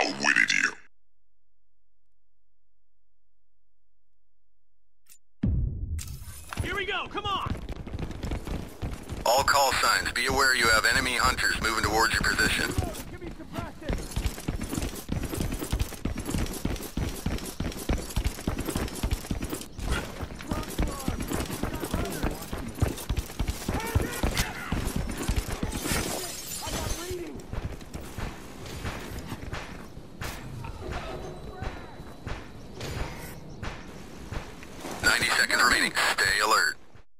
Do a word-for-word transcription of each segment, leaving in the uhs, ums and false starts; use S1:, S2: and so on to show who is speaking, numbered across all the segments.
S1: outwitted you.
S2: Here we go, come on!
S3: All call signs, be aware you have enemy hunters moving towards your position.
S2: Give me some practice!
S3: ninety seconds remaining. Stay alert.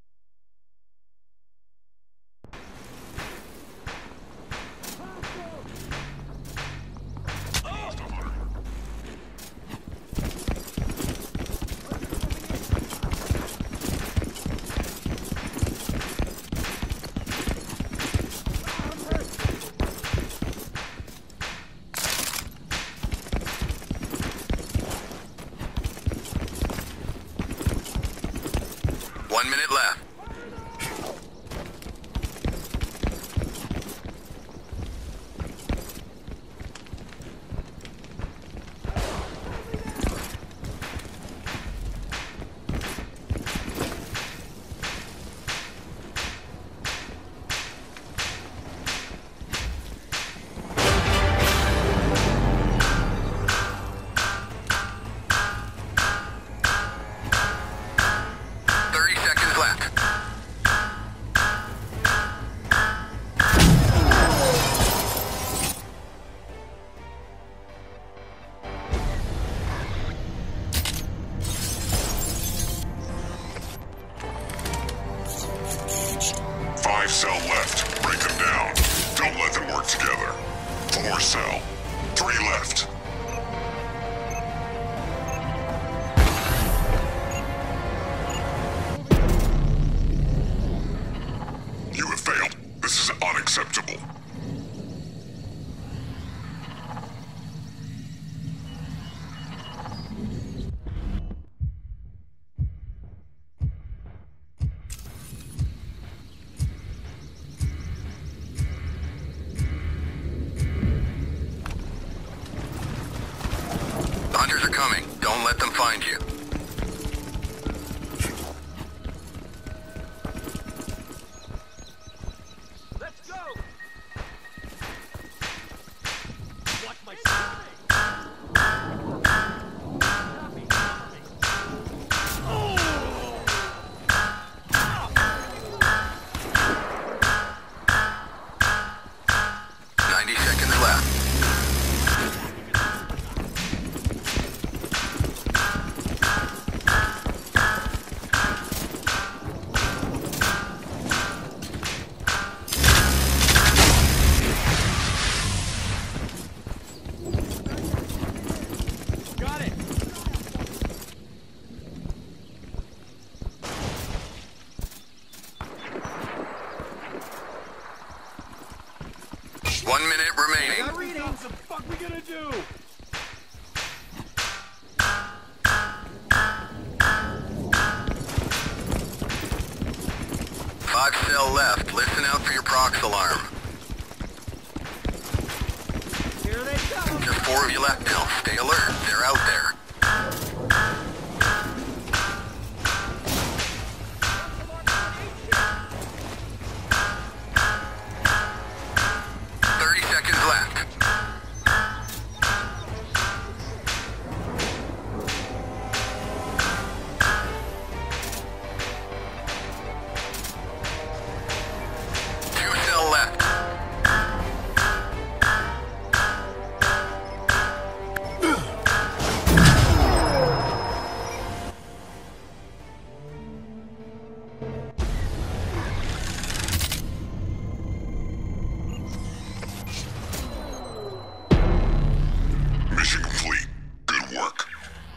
S3: One minute left. thirty seconds left.
S1: Five cell left. Break them down. Don't let them work together. Four cell. Three left. You have failed. This is unacceptable.
S3: The hunters are coming. Don't let them find you.
S2: Let's go! Watch my side! Copy, copy. Oh!
S3: ninety seconds left.
S2: Got it!
S3: One minute remaining.
S2: What the fuck we gonna do?
S3: Five cell left. Listen out for your prox alarm.
S2: Here they come!
S3: Just four of you left now. Stay alert. They're out there. thirty seconds left. Two cell left.
S1: Mission complete. Good work.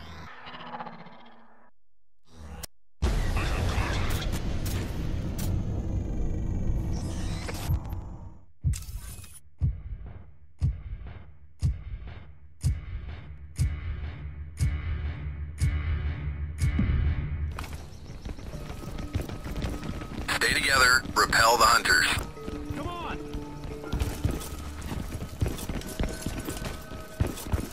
S3: Stay together. Repel the hunters.
S2: Come on!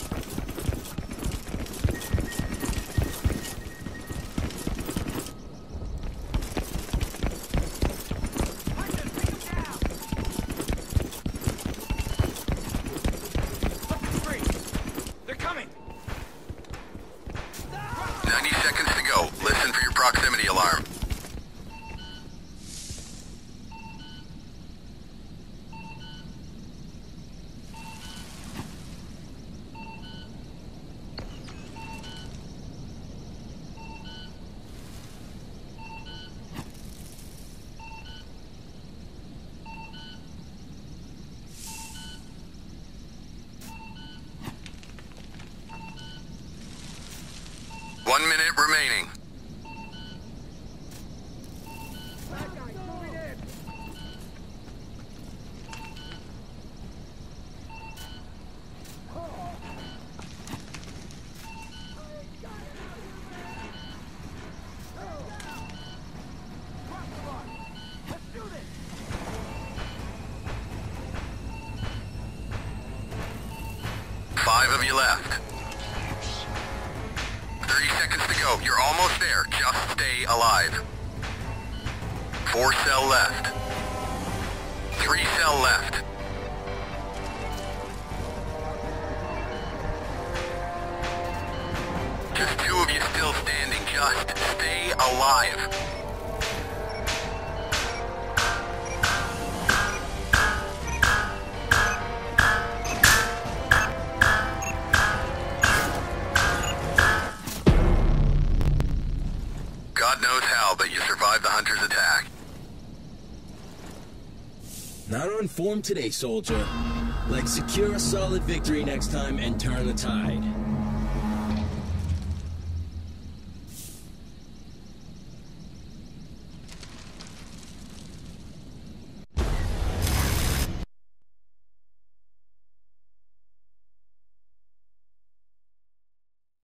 S3: One minute remaining. Five of you left. thirty seconds to go. You're almost there. Just stay alive. Four cell left. Three cell left. Just two of you still standing. Just stay alive. God knows how, but you survived the hunter's attack.
S4: Not on form today, soldier. Let's secure a solid victory next time and turn the tide.